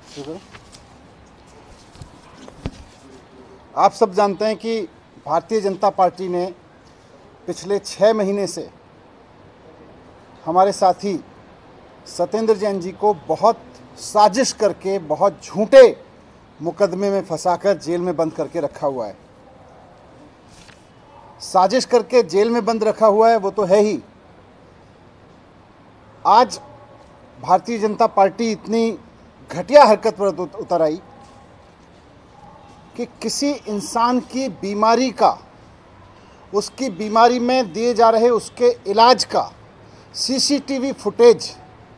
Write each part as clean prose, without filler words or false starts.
आप सब जानते हैं कि भारतीय जनता पार्टी ने पिछले 6 महीने से हमारे साथी सत्येंद्र जैन जी को बहुत साजिश करके, बहुत झूठे मुकदमे में फंसाकर जेल में बंद करके रखा हुआ है। साजिश करके जेल में बंद रखा हुआ है वो तो है ही। आज भारतीय जनता पार्टी इतनी घटिया हरकत पर उतर आई कि किसी इंसान की बीमारी का, उसकी बीमारी में दिए जा रहे उसके इलाज का सीसीटीवी फुटेज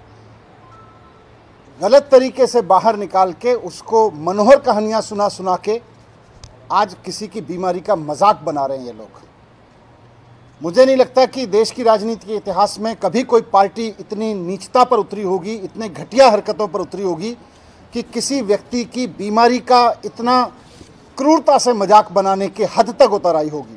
गलत तरीके से बाहर निकाल के उसको मनोहर कहानियां सुना के आज किसी की बीमारी का मजाक बना रहे हैं ये लोग। मुझे नहीं लगता कि देश की राजनीति के इतिहास में कभी कोई पार्टी इतनी नीचता पर उतरी होगी, इतने घटिया हरकतों पर उतरी होगी कि किसी व्यक्ति की बीमारी का इतना क्रूरता से मजाक बनाने के हद तक उतर आई होगी।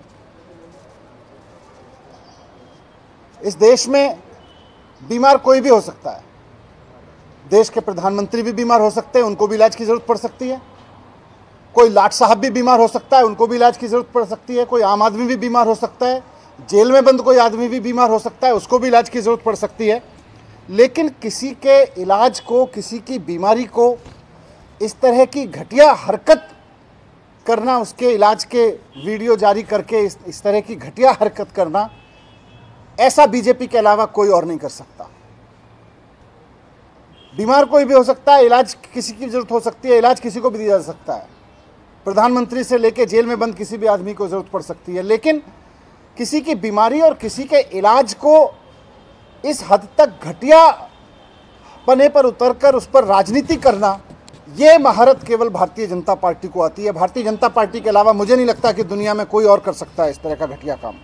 इस देश में बीमार कोई भी हो सकता है। देश के प्रधानमंत्री भी बीमार हो सकते हैं, उनको भी इलाज की जरूरत पड़ सकती है। कोई लाट साहब भी बीमार हो सकता है, उनको भी इलाज की जरूरत पड़ सकती है। कोई आम आदमी भी बीमार हो सकता है, जेल में बंद कोई आदमी भी बीमार हो सकता है, उसको भी इलाज की जरूरत पड़ सकती है। लेकिन किसी के इलाज को, किसी की बीमारी को इस तरह की घटिया हरकत करना, उसके इलाज के वीडियो जारी करके इस तरह की घटिया हरकत करना, ऐसा बीजेपी के अलावा कोई और नहीं कर सकता। बीमार कोई भी हो सकता है, इलाज किसी की जरूरत हो सकती है, इलाज किसी को भी दिया जा सकता है। प्रधानमंत्री से लेकर जेल में बंद किसी भी आदमी को जरूरत पड़ सकती है। लेकिन किसी की बीमारी और किसी के इलाज को इस हद तक घटिया पने पर उतरकर उस पर राजनीति करना, ये महारत केवल भारतीय जनता पार्टी को आती है। भारतीय जनता पार्टी के अलावा मुझे नहीं लगता कि दुनिया में कोई और कर सकता है इस तरह का घटिया काम।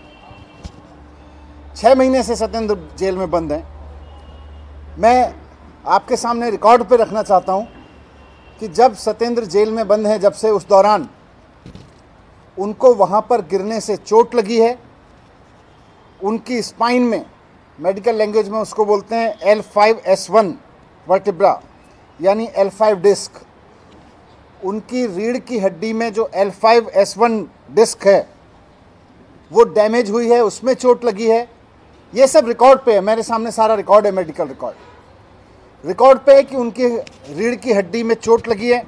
6 महीने से सत्येंद्र जेल में बंद हैं। मैं आपके सामने रिकॉर्ड पे रखना चाहता हूं कि जब सत्येंद्र जेल में बंद हैं, जब से उस दौरान उनको वहां पर गिरने से चोट लगी है। उनकी स्पाइन में, मेडिकल लैंग्वेज में उसको बोलते हैं L5S1 वर्टिब्रा, यानी L5 डिस्क। उनकी रीढ़ की हड्डी में जो L5S1 डिस्क है वो डैमेज हुई है, उसमें चोट लगी है। ये सब रिकॉर्ड पे है, मेरे सामने सारा रिकॉर्ड है, मेडिकल रिकॉर्ड पे है कि उनकी रीढ़ की हड्डी में चोट लगी है,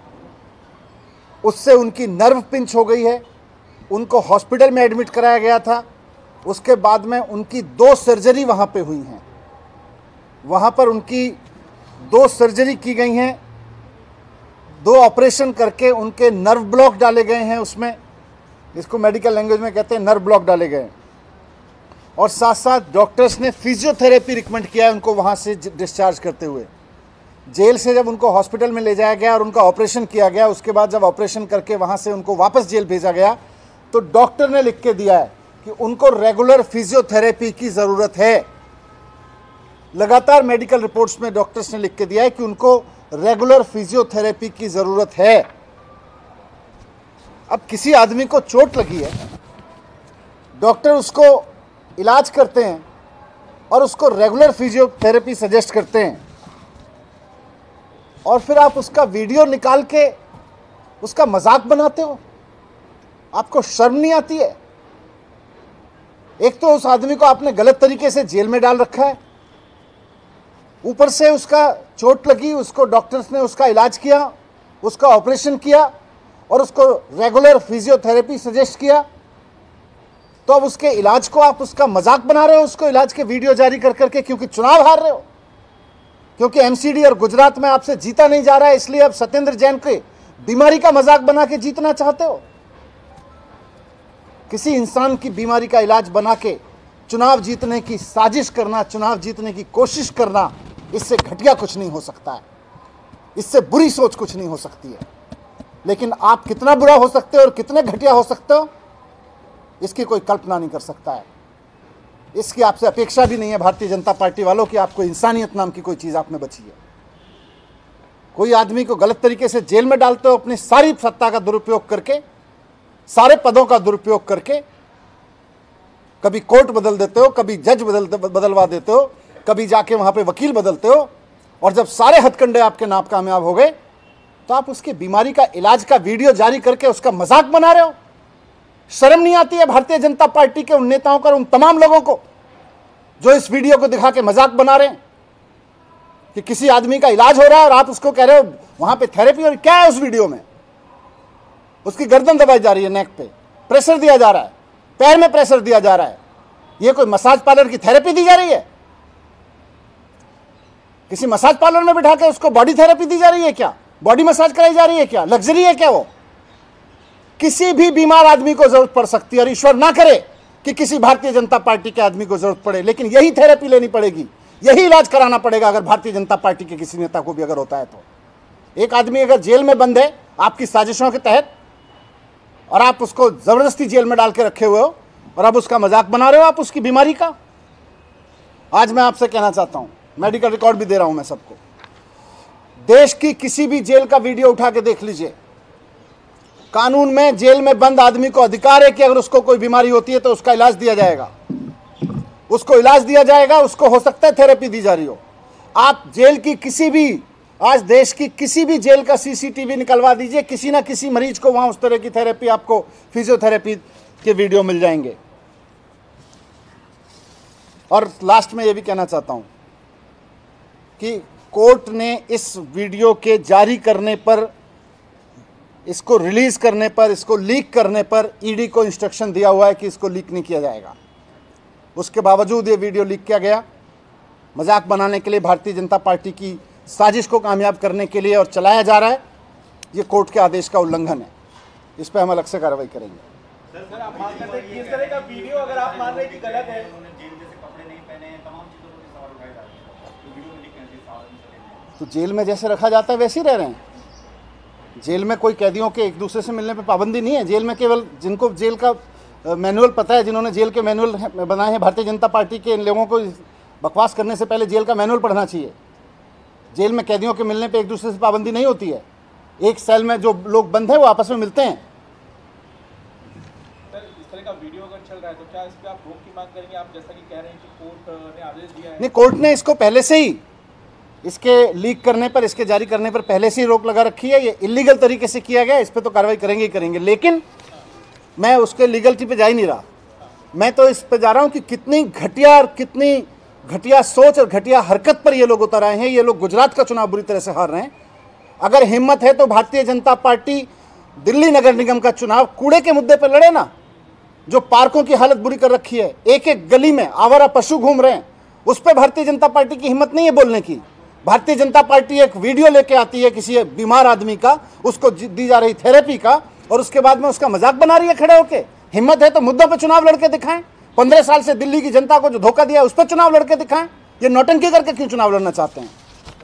उससे उनकी नर्व पिंच हो गई है। उनको हॉस्पिटल में एडमिट कराया गया था। उसके बाद में उनकी 2 सर्जरी वहाँ पे हुई हैं। वहाँ पर उनकी 2 सर्जरी की गई हैं। 2 ऑपरेशन करके उनके नर्व ब्लॉक डाले गए हैं उसमें, इसको मेडिकल लैंग्वेज में कहते हैं नर्व ब्लॉक डाले गए हैं। और साथ साथ डॉक्टर्स ने फिजियोथेरेपी रिकमेंड किया है उनको वहाँ से डिस्चार्ज करते हुए। जेल से जब उनको हॉस्पिटल में ले जाया गया और उनका ऑपरेशन किया गया, उसके बाद जब ऑपरेशन करके वहाँ से उनको वापस जेल भेजा गया तो डॉक्टर ने लिख के दिया है कि उनको रेगुलर फिजियोथेरेपी की ज़रूरत है। लगातार मेडिकल रिपोर्ट्स में डॉक्टर्स ने लिख के दिया है कि उनको रेगुलर फिजियोथेरेपी की ज़रूरत है। अब किसी आदमी को चोट लगी है, डॉक्टर उसको इलाज करते हैं और उसको रेगुलर फिजियोथेरेपी सजेस्ट करते हैं, और फिर आप उसका वीडियो निकाल के उसका मजाक बनाते हो। आपको शर्म नहीं आती है? एक तो उस आदमी को आपने गलत तरीके से जेल में डाल रखा है, ऊपर से उसका चोट लगी, उसको डॉक्टर्स ने उसका इलाज किया, उसका ऑपरेशन किया और उसको रेगुलर फिजियोथेरेपी सजेस्ट किया। तो अब उसके इलाज को आप उसका मजाक बना रहे हो, उसको इलाज के वीडियो जारी कर करके, क्योंकि चुनाव हार रहे हो, क्योंकि एमसीडी और गुजरात में आपसे जीता नहीं जा रहा है, इसलिए अब सत्येंद्र जैन के बीमारी का मजाक बना के जीतना चाहते हो। किसी इंसान की बीमारी का इलाज बना के चुनाव जीतने की साजिश करना, चुनाव जीतने की कोशिश करना, इससे घटिया कुछ नहीं हो सकता है, इससे बुरी सोच कुछ नहीं हो सकती है। लेकिन आप कितना बुरा हो सकते हो और कितने घटिया हो सकते हो, इसकी कोई कल्पना नहीं कर सकता है। इसकी आपसे अपेक्षा भी नहीं है भारतीय जनता पार्टी वालों की। आपको इंसानियत नाम की कोई चीज़ आप में बची है? कोई आदमी को गलत तरीके से जेल में डालते हो, अपनी सारी सत्ता का दुरुपयोग करके, सारे पदों का दुरुपयोग करके। कभी कोर्ट बदल देते हो, कभी जज बदलवा देते हो, कभी जाके वहाँ पे वकील बदलते हो, और जब सारे हथकंडे आपके नाकामयाब हो गए तो आप उसकी बीमारी का इलाज का वीडियो जारी करके उसका मजाक बना रहे हो। शर्म नहीं आती है भारतीय जनता पार्टी के उन नेताओं को, उन तमाम लोगों को जो इस वीडियो को दिखा के मजाक बना रहे हैं कि किसी आदमी का इलाज हो रहा है और आप उसको कह रहे हो वहां पे थेरेपी। और क्या है उस वीडियो में? उसकी गर्दन दबाई जा रही है, नेक पे प्रेशर दिया जा रहा है, पैर में प्रेशर दिया जा रहा है। ये कोई मसाज पार्लर की थेरेपी दी जा रही है? किसी मसाज पार्लर में बिठा के उसको बॉडी थेरेपी दी जा रही है क्या? बॉडी मसाज कराई जा रही है क्या? लग्जरी है क्या वो? किसी भी बीमार आदमी को जरूरत पड़ सकती है, और ईश्वर ना करे कि किसी भारतीय जनता पार्टी के आदमी को जरूरत पड़े, लेकिन यही थेरेपी लेनी पड़ेगी, यही इलाज कराना पड़ेगा अगर भारतीय जनता पार्टी के किसी नेता को भी अगर होता है तो। एक आदमी अगर जेल में बंद है आपकी साजिशों के तहत, और आप उसको जबरदस्ती जेल में डाल के रखे हुए हो, और अब उसका मजाक बना रहे हो आप उसकी बीमारी का। आज मैं आपसे कहना चाहता हूं, मेडिकल रिकॉर्ड भी दे रहा हूं मैं सबको, देश की किसी भी जेल का वीडियो उठा के देख लीजिए। कानून में जेल में बंद आदमी को अधिकार है कि अगर उसको कोई बीमारी होती है तो उसका इलाज दिया जाएगा, उसको इलाज दिया जाएगा, उसको हो सकता है थेरेपी दी जा रही हो। आप जेल की किसी भी, आज देश की किसी भी जेल का सीसीटीवी निकलवा दीजिए, किसी ना किसी मरीज को वहां उस तरह की थेरेपी, आपको फिजियोथेरेपी के वीडियो मिल जाएंगे। और लास्ट में यह भी कहना चाहता हूं कि कोर्ट ने इस वीडियो के जारी करने पर, इसको रिलीज करने पर, इसको लीक करने पर ईडी को इंस्ट्रक्शन दिया हुआ है कि इसको लीक नहीं किया जाएगा। उसके बावजूद ये वीडियो लीक किया गया, मजाक बनाने के लिए, भारतीय जनता पार्टी की साजिश को कामयाब करने के लिए, और चलाया जा रहा है। ये कोर्ट के आदेश का उल्लंघन है, इस पर हम अलग से कार्रवाई करेंगे। सर, आप मान करते हैं कि इस तरह का वीडियो अगर आप मान रहे हैं कि गलत है, तो जेल में जैसे रखा जाता है वैसे ही रह रहे हैं। जेल में कोई कैदियों के एक दूसरे से मिलने पे पाबंदी नहीं है। जेल में केवल जिनको जेल का मैनुअल पता है, जिन्होंने जेल के मैनुअल बनाए हैं भारतीय जनता पार्टी के, इन लोगों को बकवास करने से पहले जेल का मैनुअल पढ़ना चाहिए। जेल में कैदियों के मिलने पे एक दूसरे से पाबंदी नहीं होती है। एक सेल में जो लोग बंद हैं वो आपस में मिलते हैं। सर, इस तरह का वीडियो अगर चल रहा है तो क्या इस पे आप रोक की मांग करेंगे? आप जैसा कि कह रहे हैं कि कोर्ट ने आदेश दिया है। नहीं, कोर्ट ने इसको पहले से ही, इसके लीक करने पर, इसके जारी करने पर पहले से ही रोक लगा रखी है। ये इलीगल तरीके से किया गया, इस पर तो कार्रवाई करेंगे ही करेंगे। लेकिन मैं उसके लीगलिटी पे जा ही नहीं रहा, मैं तो इस पे जा रहा हूँ कि कितनी घटिया सोच और घटिया हरकत पर ये लोग उतर आए हैं। ये लोग गुजरात का चुनाव बुरी तरह से हार रहे हैं। अगर हिम्मत है तो भारतीय जनता पार्टी दिल्ली नगर निगम का चुनाव कूड़े के मुद्दे पर लड़े ना। जो पार्कों की हालत बुरी कर रखी है, एक एक गली में आवारा पशु घूम रहे हैं, उस पर भारतीय जनता पार्टी की हिम्मत नहीं है बोलने की। भारतीय जनता पार्टी एक वीडियो लेके आती है किसी बीमार आदमी का, उसको दी जा रही थेरेपी का, और उसके बाद में उसका मजाक बना रही है खड़े होके। हिम्मत है तो मुद्दों पर चुनाव लड़के दिखाएं। 15 साल से दिल्ली की जनता को जो धोखा दिया उस पर चुनाव लड़के दिखाएं। ये नौटंकी करके क्यों चुनाव लड़ना चाहते हैं?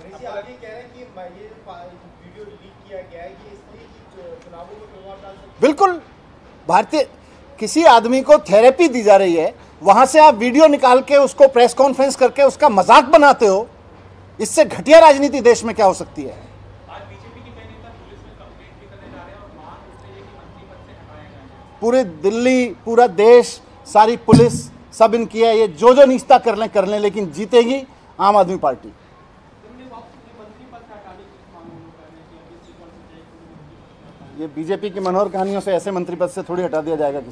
बिल्कुल, भारतीय किसी आदमी को थेरेपी दी जा रही है, वहां से आप वीडियो निकाल के उसको प्रेस कॉन्फ्रेंस करके उसका मजाक बनाते हो। इससे घटिया राजनीति देश में क्या हो सकती है? आज बीजेपी के कई नेता पुलिस में कंप्लेंट भी करने जा रहे हैं और मांग उठते हैं कि मंत्री पद से हटाया जाए। पूरे दिल्ली, पूरा देश, सारी पुलिस सब इनकी है। ये जो निश्चित कर लें, लेकिन जीतेगी आम आदमी पार्टी। ये बीजेपी की मनोहर कहानियों से ऐसे मंत्री पद से थोड़ी हटा दिया जाएगा।